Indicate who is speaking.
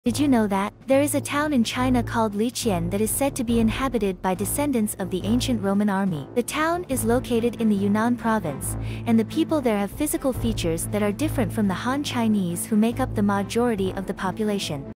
Speaker 1: Did you know that there is a town in China called Liqian that is said to be inhabited by descendants of the ancient Roman army? The town is located in the Yunnan province, and the people there have physical features that are different from the Han Chinese who make up the majority of the population.